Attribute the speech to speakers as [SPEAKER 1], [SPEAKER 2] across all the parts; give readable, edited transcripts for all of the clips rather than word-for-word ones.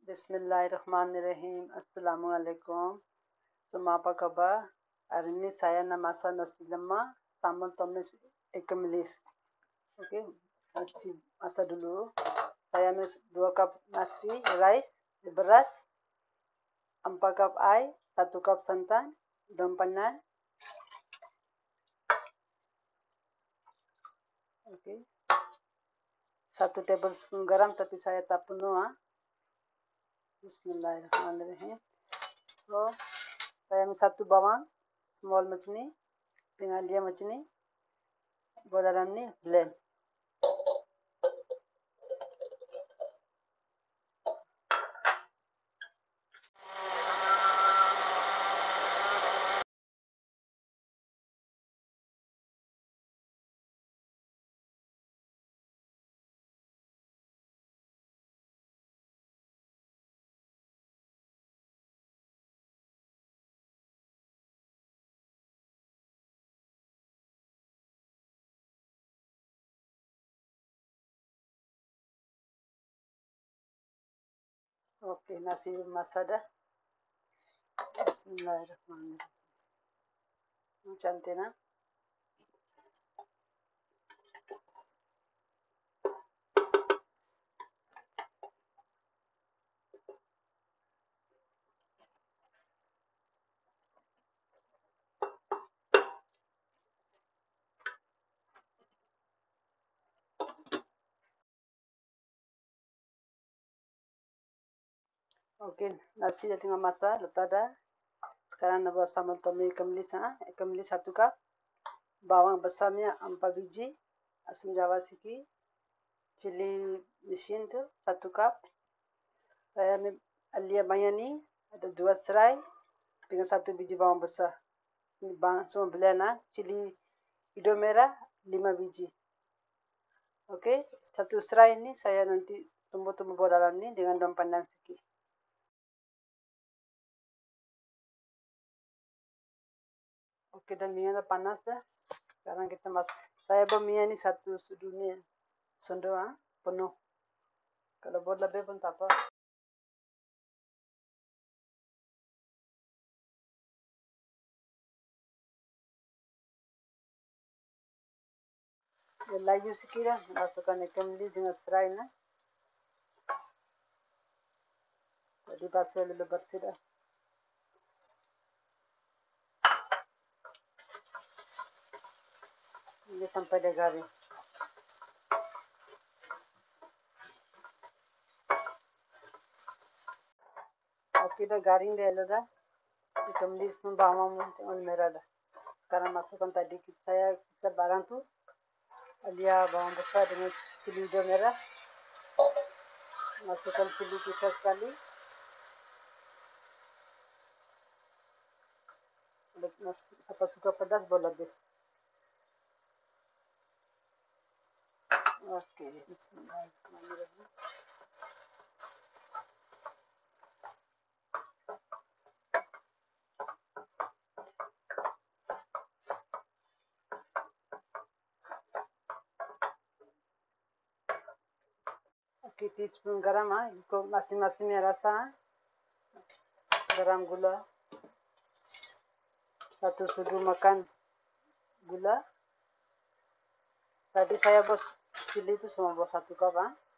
[SPEAKER 1] Bismillahirrahmanirrahim. Assalamualaikum. Semua apa khabar? Hari ini saya nak masak nasi lemak, sambal tumis ikan bilis. Okey, nasi masak dulu. Saya ambil 2 cup nasi, rice, beras, 4 cup air, 1 cup santan, daun pandan. Okey. 1 tablespoon garam tapi saya tak penuh. Bismillahirrahmanirrahim. So, saya ambil 1 bawang, small macam ni, dengan dia macam ni. Buat dalam ni, blend. Okey, nasi masak dah. Bismillahirrahmanirrahim. Cantik nah. Okey, nasi dah tengah masak, lepas dah. Sekarang nak buat sambal tumis ikan bilis. Ikan bilis 1 cup. Bawang besarnya 4 biji. Asam jawa sikit. Cili mesin tu 1 cup. Saya ambil alia banyak ni. Ada 2 serai. Dengan 1 biji bawang besar. Ini bawang semua blend. Cili hidung merah 5 biji. Okey, 1 serai ni saya nanti tumbuk-tumbuk buat dalam ni dengan daun pandan sikit. Okey, dan minyak dah panas dah. Sekarang kita masak. Saya buat minyak ni 1 sudu ni. Sudu penuh. Kalau buat lebih pun tak apa. Dia laju sikit dah. Masukkan ikan bilis dengan serai lah. Tadi basuh dulu bersih dah. Ini sampai dia garing. Okey, dah garing dia dah. Ikan bilis pun bawang pun merah dah. Sekarang masukkan tadi saya kisar barang tu. Alia bawang besar dengan cili hijau merah. Masukkan cili kisar sekali. Siapa suka pedas boleh lebih. Okey, bismillahirrahmanirrahim. Okey, teaspoon garam ikut masing-masingnya rasa. Garam gula. 1 sudu makan gula. Tadi saya buat cili itu semua buat 1 cup.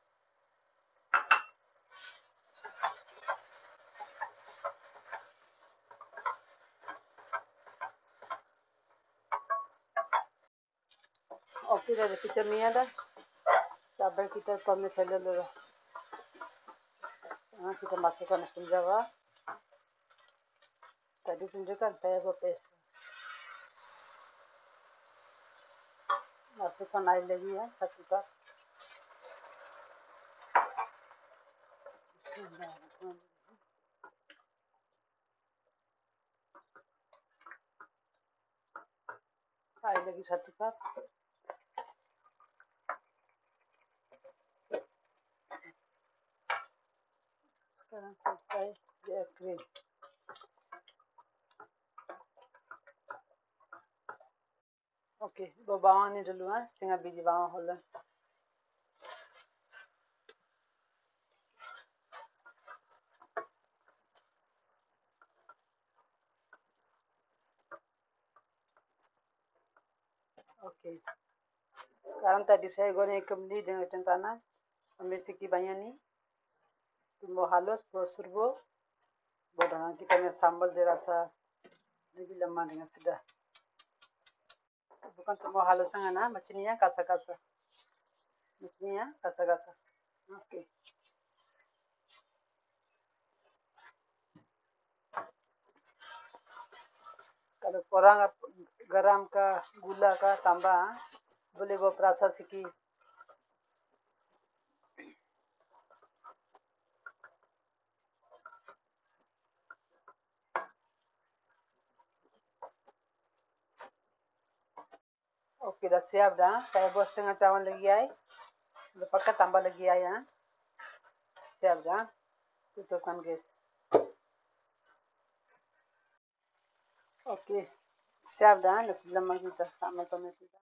[SPEAKER 1] Okey, dah pecah minyak dah. Sabar kita tumis dulu. Kita masukkan asam jawa. Tadi tunjukkan saya buat paste. Masukkan air lagi 1 cup. Air lagi 1 cup. Sekarang sampai dia kering. Okey, buat bawang ni dulu setengah biji bawang holland. Oke. Sekarang tadi saya goreng kembali dengan centana. Ambil segi banyak ni. Tunggu halus, serbu. Bodoh kita punya sambal dirasa lebih lemah dengan sudah. Bukan tunggu halus sangat nah, macam ni ya, kasar-kasar. Macam ni ya, kasar-kasar. Oke. Kalau kurang garam kah, gula kah tambah, boleh buat perasa sikit. Oke, dah siap dah. Saya buat setengah cawan lagi ay. Lepas ka tambah lagi ay ya. Siap dah. Tutupkan gas. Oke. Siap dah. Nasi lemak kita sama tomat sudah.